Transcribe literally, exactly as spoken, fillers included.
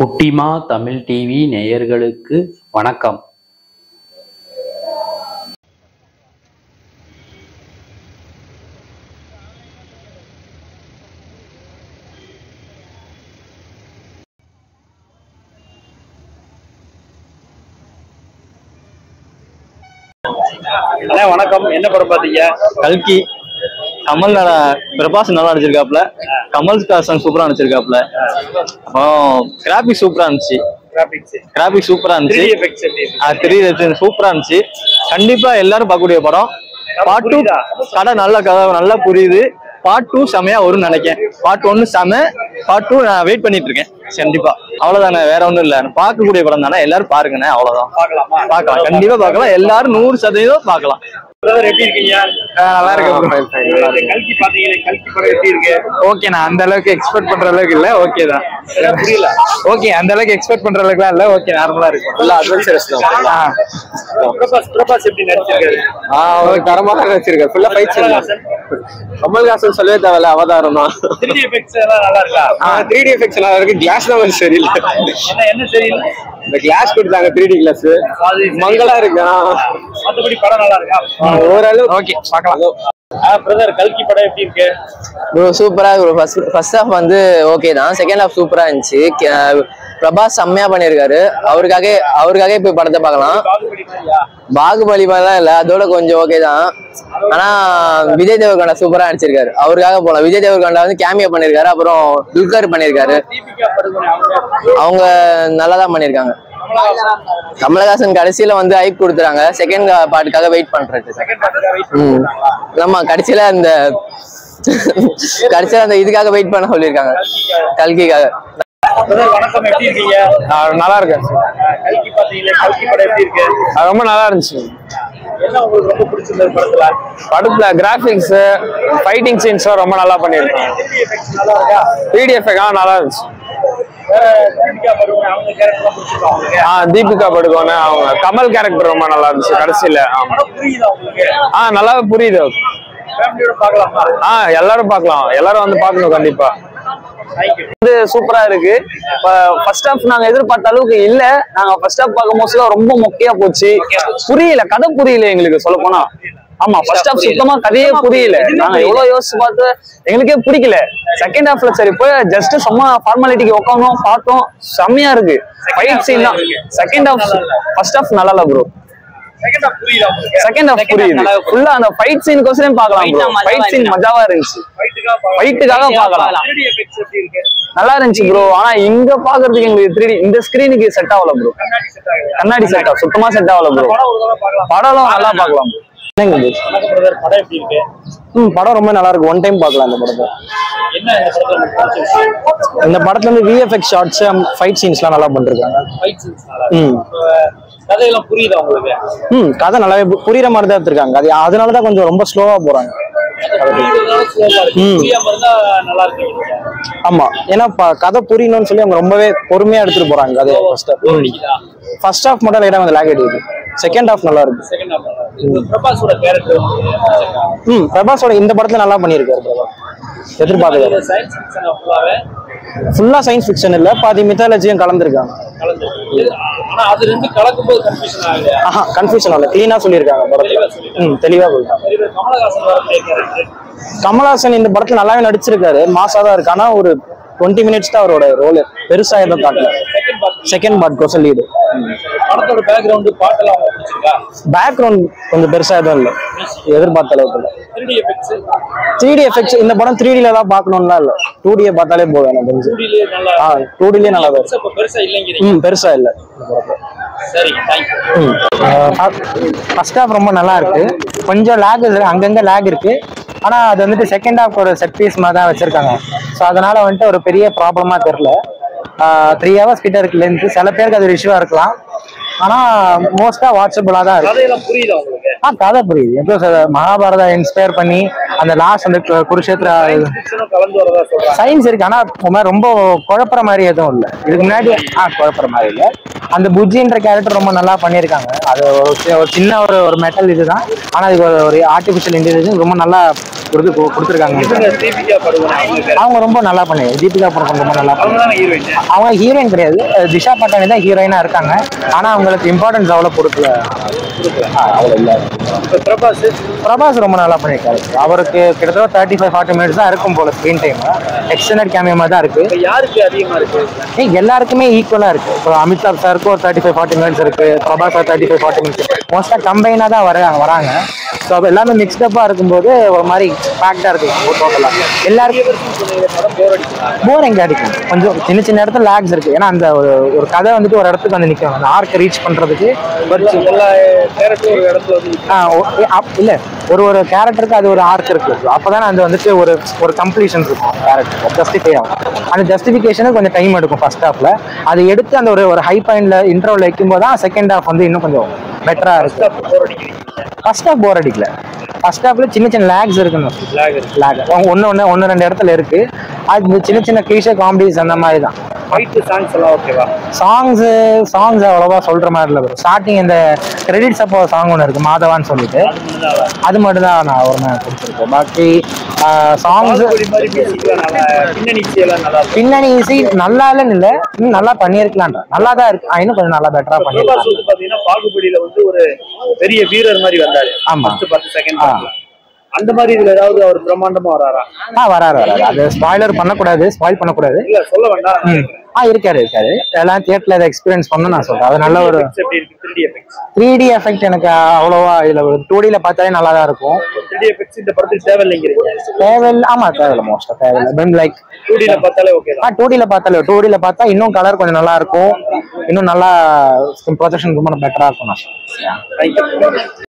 குட்டிமா தமிழ் டிவி நேயர்களுக்கு வணக்கம். வணக்கம். என்ன படம் பாத்தீங்க? கல்கி. கமல் பிரபாஸ் நல்லா நடிச்சிருக்காப்ல, கமல்ஹாசன் சூப்பரா நடிச்சிருக்காப்ல. அப்புறம் கிராபிக் சூப்பரா இருந்துச்சு. கிராபிக் சூப்பரா இருந்துச்சு. த்ரீ சூப்பரா இருந்துச்சு. கண்டிப்பா எல்லாரும் பார்க்கக்கூடிய படம். பார்ட் டூ கதை நல்ல கதை நல்லா புரியுது. பார்ட் டூ செமையா வரும்னு நினைக்கிறேன். பார்ட் ஒன்னு செம, பார்ட் டூ நான் வெயிட் பண்ணிட்டு இருக்கேன். கண்டிப்பா அவ்வளவுதானே, வேற ஒண்ணும் இல்ல. பார்க்கக்கூடிய படம் தானே, எல்லாரும் பாருங்கண்ணே. அவ்வளவுதான். பார்க்கலாம், கண்டிப்பா பார்க்கலாம். எல்லாரும் நூறு சதவீதம் பார்க்கலாம். எப்படி இருக்கீங்க? நல்லா இருக்கு. கல்கி பாத்தீங்க, கல்கி படம் எப்படி இருக்கு? ஓகே, நான் அந்த அளவுக்கு எக்ஸ்பெக்ட் பண்ற அளவுக்கு இல்ல. ஓகே தான், புரியல. ஓகே, அந்த அளவுக்கு எக்ஸ்பெக்ட் பண்ற அளவுக்குலாம் இல்ல. ஓகே, நார்மலா இருக்கு. ஃபுல்லா அட்வென்ச்சரஸ் தான். பிரபாஸ் பிரபாஸ் எப்படி நடிச்சிருக்காரு? ஆ, அவர் தரமா தான் நடிச்சிருக்காரு. ஃபுல்லா ஃபைட் சீன். கமல்ஹாசன் சொல்லவே தேவையில்ல, அவதாரம் தான். த்ரீ டி எஃபெக்ட்ஸ் எல்லாம் நல்லா இருக்கா? ஆ, த்ரீ டி எஃபெக்ட்ஸ் நல்லா இருக்கு. கிளாஸ் தான் கொஞ்சம் சரியில்லை. என்ன என்ன சரியில்லை? இந்த கிளாஸ் கொடுத்தாங்க, த்ரீ டி கிளாஸ் மங்களா இருக்கு. மத்தபடி படம் நல்லா இருக்கா? ஓரளவு ஓகே, பார்க்கலாம். பிரதர், கல்கி படம் எப்படி இருக்கு? ப்ரோ சூப்பரா இருக்கு. ஃபர்ஸ்ட் ஃபர்ஸ்ட் ஹாஃப் வந்து ஓகே தான். செகண்ட் ஹாஃப் சூப்பரா இருந்துச்சு. பிரபாஸ் செம்மையா பண்ணியிருக்காரு. அவருக்காக அவருக்காக இப்போ படத்தை பார்க்கலாம். பாகுபலி மாதிரிலாம் இல்லை, அதோட கொஞ்சம் ஓகே தான். ஆனா விஜய் தேவர்கொண்டா சூப்பரா நடிச்சிருக்காரு. அவருக்காக போகலாம். விஜய் தேவர்கொண்டா வந்து கேமியோ பண்ணியிருக்காரு. அப்புறம் துல்கர் பண்ணியிருக்காரு. அவங்க நல்லா தான் பண்ணியிருக்காங்க. கமலஹாசன் கடைசியில வந்து ஹைப் கொடுத்துறாங்க. செகண்ட் பார்ட்டுக்காக வெயிட் பண்றது. ம் ஆமா, கடைசியில அந்த கடைசியில அந்த இதுக்காக வெயிட் பண்ண சொல்லியிருக்காங்க, கல்கிக்காக. வணக்கம், எப்படி இருக்கீங்க? நல்லா இருக்கேன். கல்கி பாத்தீங்களா? கல்கி படம் எப்படி இருக்கு? ரொம்ப நல்லா இருந்துச்சு. என்ன உங்களுக்கு ரொம்ப பிடிச்சிருந்தது படத்துல? படத்துல கிராபிக்ஸ், ஃபைட்டிங் சீன்ஸ் ரொம்ப நல்லா பண்ணிருக்காங்க. நல்லா இருக்கா? த்ரீ டி எஃபெக்ட் நல்லா இருந்துச்சு. ஆ, தீபிகா படுகோனே அவங்க கமல் கேரக்டர் ரொம்ப நல்லா இருந்துச்சு கடைசியில. ஆ, நல்லா புரியுது. ஆ, எல்லாரும் பார்க்கலாம். எல்லாரும் வந்து பார்க்கணும் கண்டிப்பா. இது சூப்பரா இருக்கு. ஃபர்ஸ்ட் ஹாஃப் நாங்க எதிர்பார்த்த அளவுக்கு இல்ல. நாங்க ஃபர்ஸ்ட் ஹாஃப் பார்க்கும் போது ரொம்ப மொக்கையா போச்சு. புரியல, கதை புரியல எங்களுக்கு சொல்ல போனா. ஆமா, ஃபர்ஸ்ட் ஹாஃப் சுத்தமா கதையே புரியல. நாங்க எவ்வளவு யோசிச்சு பார்த்து எங்களுக்கே பிடிக்கல. செகண்ட் ஹாஃப்ல சரி போய் ஜஸ்ட் சும்மா ஃபார்மாலிட்டிக்கு உட்காந்தோம், பார்த்தோம். செம்மையா இருக்கு. ஃபைட் சீன் தான். செகண்ட் ஹாஃப் ஃபர்ஸ்ட் ஹாஃப் நல்லா இல்ல ப்ரோ. செகண்ட் ஹாஃப் புரியுது. ஃபுல்லா அந்த ஃபைட் சீனுக்கோசரம் பார்க்கலாம் ப்ரோ. ஃபைட் சீன் மஜாவா இருந்துச்சு. ஃபைட்டுக்காக பார்க்கலாம். நல்லா இருந்துச்சு ப்ரோ. ஆனா இங்க பாக்குறதுக்கு எங்களுக்கு த்ரீ டி இந்த ஸ்கிரீனுக்கு செட் ஆகல ப்ரோ. கண்ணாடி செட் ஆகும், சுத்தமா செட் ஆகல ப்ரோ. படம் நல்லா பார்க்கலாம் ப்ரோ. படம் ரொம்ப நல்லா இருக்கு. ஒன் டைம் பார்க்கலாம் இந்த படத்தை. இந்த படத்துல இருந்து விஎஃப்எக்ஸ் ஷாட்ஸ், ஃபைட் சீன்ஸ்லாம் நல்லா பண்ணிருக்காங்க. ம் கதையெல்லாம் புரியுதா உங்களுக்கு? ம் கதை நல்லாவே புரியுற மாதிரி தான் எடுத்திருக்காங்க. அது அதனாலதான் கொஞ்சம் ரொம்ப ஸ்லோவா போறாங்க. நல்லா இருக்கு. ஆமா, ஏன்னா கதை புரியணும்னு சொல்லி அவங்க ரொம்பவே பொறுமையா எடுத்துட்டு போறாங்க கதையை. ஃபர்ஸ்ட் ஹாஃப் மட்டும் லைட்டா கொஞ்சம் லாக் அடிக்குது. செகண்ட் ஹாஃப் நல்லா இருக்கு. பிரபாஸோட கேரக்டர் ம் பிரபாஸோட இந்த படத்துல நல்லா பண்ணியிருக்காரு. பிரபாஸ் எதிர்பார்த்தது ஃபுல்லா சயின்ஸ் ஃபிக்ஷன் இல்ல, பாதி மித்தாலஜியும் கலந்துருக்காங்க. ஆனா அது ரெண்டு கலக்கும்போது கன்ஃபியூஷன் ஆகுது. ஆஹா, கன்ஃபியூஷன் ஆகல. கிளீனா சொல்லியிருக்காங்க படத்துல. ம் தெளிவா போயிட்டாங்க. கமல்ஹாசன் இந்த படத்துல நல்லாவே நடிச்சிருக்காரு. மாசா தான் இருக்கு. ஆனா ஒரு டுவெண்ட்டி மினிட்ஸ் தான் அவரோட ரோல். பெருசா எதுவும் காட்டல. செகண்ட் பார்ட் கோசல் லீடு. படத்தோட பேக்ரவுண்ட் பாட்டெல்லாம் பிடிச்சிருக்கா? பேக்ரவுண்ட் கொஞ்சம் பெருசா எதுவும் இல்லை, எதிர்பார்த்த அளவுக்கு இல்லை. த்ரீ டி எஃபெக்ட்ஸ் இந்த படம் த்ரீ டில தான் பார்க்கணும்லாம் இல்லை, டூ டியை பார்த்தாலே போதும் எனக்கு தெரிஞ்சு. ஆ, டூ டிலேயே நல்லா தான் இருக்கு. ம் பெருசா இல்லை. ஃபர்ஸ்ட் ஹாஃப் ரொம்ப நல்லா இருக்கு. கொஞ்சம் லேக் அங்கங்க லேக் இருக்கு. ஆனா அது வந்துட்டு செகண்ட் ஹாஃப் ஒரு செட் பீஸ் மாதிரி தான் வச்சிருக்காங்க. ஸோ அதனால வந்துட்டு ஒரு பெரிய ப்ராப்ளமா தெரியல. த்ரீ ஹவர்ஸ் கிட்ட இருக்கு லென்த். சில பேருக்கு அது ஒரு இஷ்யூவா இருக்கலாம். ஆனா மோஸ்டா வாட்சபிளா தான் இருக்கு. ஆ, கதை புரியுது. எப்போ மகாபாரதா இன்ஸ்பயர் பண்ணி அந்த லாஸ்ட் அந்த குருஷேத்ரா சயின்ஸ் இருக்கு. ஆனா ரொம்ப குழப்பற மாதிரி எதுவும் இல்லை. இதுக்கு முன்னாடி ஆ குழப்பற மாதிரி இல்லை. அந்த புஜ்ஜின்ற கேரக்டர் ரொம்ப நல்லா பண்ணியிருக்காங்க. அது ஒரு சின்ன ஒரு ஒரு மெட்டல் இதுதான், ஆனா இது ஒரு ஆர்டிபிஷியல் இன்டெலிஜென்ஸ் ரொம்ப நல்லா கொடுத்து கொடுத்துருக்காங்க. அவங்க ரொம்ப நல்லா பண்ணி தீபிகா படுகோன் ரொம்ப நல்லா பண்ணி. அவங்க ஹீரோயின் கிடையாது, திஷா பட்டானி தான் ஹீரோயினா இருக்காங்க. ஆனா அவங்களுக்கு இம்பார்ட்டன்ஸ் அவ்வளவு கொடுக்கல. அவ்வளவு இல்ல. பிரபாஸ் பிரபாஸ் ரொம்ப நல்லா பண்ணியிருக்காரு. அவருக்கு கிட்டத்தட்ட தேர்ட்டி ஃபைவ் ஃபார்ட்டி மினிட்ஸ் தான் இருக்கும் போல ஸ்க்ரீன் டைம். எக்ஸ்டெண்டட் கேமியோ மாதிரி தான் இருக்கு. யாருக்கு அதிகமா இருக்கு? எல்லாருக்குமே ஈக்குவலா இருக்கு. இப்போ அமிதாப் சாருக்கு ஒரு தேர்ட்டி ஃபைவ் ஃபார்ட்டி மினிட்ஸ் இருக்கு, Prabhas thirty five forty minutes மோஸ்டா கம்பைனா தான் வராங்க வராங்க ஸோ அப்போ எல்லாமே மிக்ஸ்டப்பா இருக்கும்போது ஒரு மாதிரி பேக்டா இருக்கு டோட்டலா. எல்லாருக்கும் போர் எங்க அடிக்கும். கொஞ்சம் சின்ன சின்ன இடத்துல லேக்ஸ் இருக்கு. ஏன்னா அந்த ஒரு ஒரு கதை வந்துட்டு ஒரு இடத்துக்கு வந்து நிற்கும். அந்த ஆர்க்கை ரீச் பண்றதுக்கு இல்ல ஒரு ஒரு கேரக்டருக்கு அது ஒரு ஆர்க் இருக்கு. அப்பதான் அது வந்துட்டு ஒரு ஒரு கம்ப்ளீஷன் இருக்கும் கேரக்டர் ஜஸ்டிஃபை ஆகும். அந்த ஜஸ்டிஃபிகேஷனுக்கு கொஞ்சம் டைம் எடுக்கும் ஃபர்ஸ்ட் ஹாஃப்ல. அதை எடுத்து அந்த ஒரு ஒரு ஹை பாயிண்ட்ல இன்ட்ரோல வைக்கும் போது தான் செகண்ட் ஹாஃப் வந்து இன்னும் கொஞ்சம் பெட்டரா இருக்கு. ஃபர்ஸ்ட் ஹாஃப் போர் அடிக்கல. ஃபர்ஸ்ட் ஹாஃப்ல சின்ன சின்ன லேக்ஸ் இருக்குன்னு லேக் ஒன்னு ஒன்னு ஒன்னு ரெண்டு இடத்துல இருக்கு. அது சின்ன சின்ன கிளீஷே காமெடிஸ் அந்த மாதிரி தான். சாங்ஸ் எல்லாம் ஓகேவா? சாங்ஸ் சாங்ஸ் அவ்வளவா சொல்ற மாதிரி இல்லை. ஸ்டார்டிங் இந்த கிரெடிட்ஸ் அப்போ சாங் ஒன்று இருக்கு மாதவான்னு சொல்லிட்டு, அது மட்டும் தான் நான் ஒரு மாதிரி பிடிச்சிருக்கேன். பாக்கி சாங்ஸ் பின்னணி இசை நல்லா இல்லைன்னு இல்லை, இன்னும் நல்லா பண்ணியிருக்கலான்ற நல்லா தான் இருக்கு. இன்னும் கொஞ்சம் நல்லா பெட்டரா பண்ணிருக்கலாம். பாகுபலியில வந்து ஒரு பெரிய வீரர் மாதிரி வந்தாரு. ஆமா, பத்து செகண்ட் அந்த மாதிரி இதுல ஏதாவது அவர் பிரம்மாண்டமா வராரா? ஆ வராரு வராரு. அது ஸ்பாய்லர் பண்ணக்கூடாது, ஸ்பாயில் பண்ணக்கூடாது. இல்ல சொல்ல வேண்டாம். ஆ இருக்காரு இருக்காரு எல்லாம் தியேட்டர்ல இதை எக்ஸ்பீரியன்ஸ் பண்ண நான் சொல்றேன். அது நல்ல ஒரு த்ரீ டி எஃபெக்ட் எனக்கு அவ்வளவா இதுல டூ டில பார்த்தாலே நல்லா தான் இருக்கும். இந்த படத்துக்கு தேவையில்லைங்கிறீங்க? தேவையில்லை. ஆமா தேவையில்லை, மோஸ்டா தேவையில்லை. லைக் டூ டில பார்த்தாலே ஓகே தான். டூ டில பார்த்தாலே டூ டில பார்த்தா இன்னும் கலர் கொஞ்சம் நல்லா இருக்கும், இன்னும் நல்லா ப்ரொஜெக்ஷன் ரொம்ப பெட்டரா இருக்கும்.